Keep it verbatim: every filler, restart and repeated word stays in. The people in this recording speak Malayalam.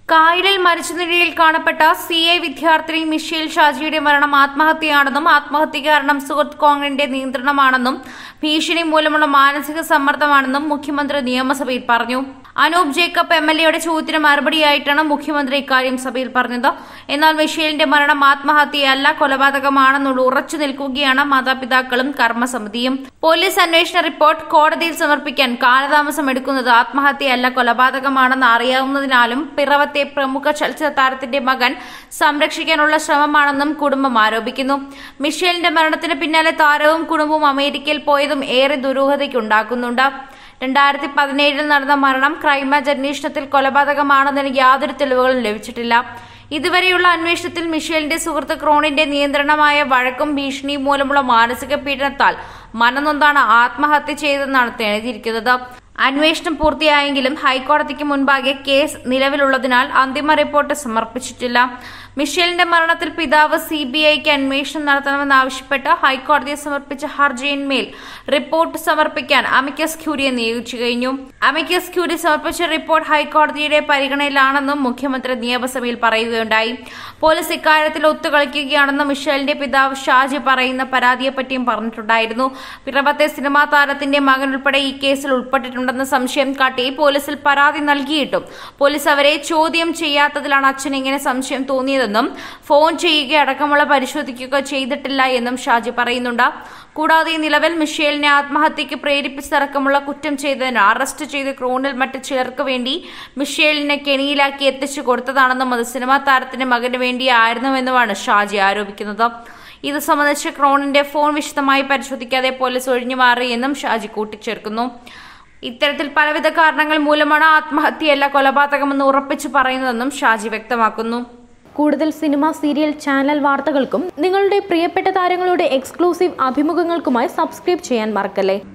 കായലിൽ മരിച്ച നിലയിൽ കാണപ്പെട്ട സി എ വിദ്യാർത്ഥിനി മിഷേൽ ഷാജിയുടെ മരണം ആത്മഹത്യയാണെന്നും ആത്മഹത്യ കാരണം സുഹൃത്ത് കോങ്ങിന്റെ നിയന്ത്രണമാണെന്നും ഭീഷണി മൂലമുള്ള മാനസിക സമ്മർദ്ദമാണെന്നും മുഖ്യമന്ത്രി നിയമസഭയിൽ പറഞ്ഞു. അനൂപ് ജേക്കബ് എം എൽ എയുടെ ചോദ്യത്തിന് മറുപടിയായിട്ടാണ് മുഖ്യമന്ത്രി ഇക്കാര്യം സഭയിൽ പറഞ്ഞത്. എന്നാൽ മിഷേലിന്റെ മരണം ആത്മഹത്യയല്ല, കൊലപാതകമാണെന്നുള്ള ഉറച്ചു നിൽക്കുകയാണ് മാതാപിതാക്കളും കർമ്മസമിതിയും. പോലീസ് അന്വേഷണ റിപ്പോർട്ട് കോടതിയിൽ സമർപ്പിക്കാൻ കാലതാമസം എടുക്കുന്നത് ആത്മഹത്യയല്ല, കൊലപാതകമാണെന്ന് അറിയാവുന്നതിനാലും പിറവത്തെ പ്രമുഖ ചലച്ചിത്ര താരത്തിന്റെ മകൻ സംരക്ഷിക്കാനുള്ള ശ്രമമാണെന്നും കുടുംബം ആരോപിക്കുന്നു. മിഷേലിന്റെ മരണത്തിന് പിന്നാലെ താരവും കുടുംബവും അമേരിക്കയിൽ പോയതും ഏറെ ദുരൂഹതയ്ക്കുണ്ടാക്കുന്നുണ്ട്. രണ്ടായിരത്തി പതിനേഴിൽ നടന്ന മരണം ക്രൈംബ്രാഞ്ച് അന്വേഷണത്തിൽ കൊലപാതകമാണെന്നതിന് യാതൊരു തെളിവുകളും ലഭിച്ചിട്ടില്ല. ഇതുവരെയുള്ള അന്വേഷണത്തിൽ മിഷേലിന്റെ സുഹൃത്ത് ക്രോണിന്റെ നിയന്ത്രണമായ വഴക്കും ഭീഷണിയും മൂലമുള്ള മാനസിക പീഡനത്താൽ മനംനൊന്താണ് ആത്മഹത്യ ചെയ്തതെന്നാണ് തെളിഞ്ഞിരിക്കുന്നത്. അന്വേഷണം പൂർത്തിയായെങ്കിലും ഹൈക്കോടതിക്ക് മുൻപാകെ കേസ് നിലവിലുള്ളതിനാൽ അന്തിമ റിപ്പോർട്ട് സമർപ്പിച്ചിട്ടില്ല. മിഷേലിന്റെ മരണത്തിൽ പിതാവ് സി ബി ഐക്ക് അന്വേഷണം നടത്തണമെന്നാവശ്യപ്പെട്ട് ഹൈക്കോടതിയെ സമർപ്പിച്ച ഹർജിയിന്മേൽ റിപ്പോർട്ട് സമർപ്പിക്കാൻ അമിക്കസ് ക്യൂറിയെ നിയോഗിച്ചു കഴിഞ്ഞു. അമിക്കസ് ക്യൂറി സമർപ്പിച്ച റിപ്പോർട്ട് ഹൈക്കോടതിയുടെ പരിഗണനയിലാണെന്നും മുഖ്യമന്ത്രി നിയമസഭയിൽ പറയുകയുണ്ടായി. പോലീസ് ഇക്കാര്യത്തിൽ ഒത്തുകളിക്കുകയാണെന്ന് മിഷേലിന്റെ പിതാവ് ഷാജി പറയുന്ന പരാതിയെപ്പറ്റിയും പറഞ്ഞിട്ടുണ്ടായിരുന്നു. പിറവത്തെ സിനിമാ താരത്തിന്റെ മകൻ ഉൾപ്പെടെ ഈ കേസിൽ ഉൾപ്പെട്ടിട്ടുണ്ടെന്ന് സംശയം കാട്ടി പോലീസിൽ പരാതി നൽകിയിട്ടും പോലീസ് അവരെ ചോദ്യം ചെയ്യാത്തതിലാണ് അച്ഛൻ ഇങ്ങനെ സംശയം തോന്നിയതെന്നും ഫോൺ ചെയ്യുകയടക്കമുള്ള പരിശോധിക്കുക ചെയ്തിട്ടില്ല എന്നും ഷാജി പറയുന്നുണ്ട്. കൂടാതെ നിലവിൽ മിഷേലിനെ ആത്മഹത്യക്ക് പ്രേരിപ്പിച്ചടക്കമുള്ള കുറ്റം ചെയ്തതിന് അറസ്റ്റ് ചെയ്ത് ക്രോണിൽ മറ്റ് ചിലർക്ക് വേണ്ടി മിഷേലിനെ കെണിയിലാക്കി എത്തിച്ചു കൊടുത്തതാണെന്നും അത് സിനിമാ താരത്തിന്റെ മകന് വേണ്ടിയായിരുന്നുവെന്നുമാണ് ഷാജി ആരോപിക്കുന്നത്. ഇത് സംബന്ധിച്ച് ക്രോണിന്റെ ഫോൺ വിശദമായി പരിശോധിക്കാതെ പോലീസ് ഒഴിഞ്ഞുമാറിയെന്നും ഷാജി കൂട്ടിച്ചേർക്കുന്നു. ഇത്തരത്തിൽ പലവിധ കാരണങ്ങൾ മൂലമാണ് ആത്മഹത്യയല്ല കൊലപാതകമെന്ന് ഉറപ്പിച്ചു പറയുന്നതെന്നും ഷാജി വ്യക്തമാക്കുന്നു. കൂടുതൽ സിനിമ, സീരിയൽ, ചാനൽ വാർത്തകൾക്കും നിങ്ങളുടെ പ്രിയപ്പെട്ട താരങ്ങളുടെ എക്സ്ക്ലൂസീവ് അഭിമുഖങ്ങൾക്കുമായി സബ്സ്ക്രൈബ് ചെയ്യാൻ മറക്കല്ലേ.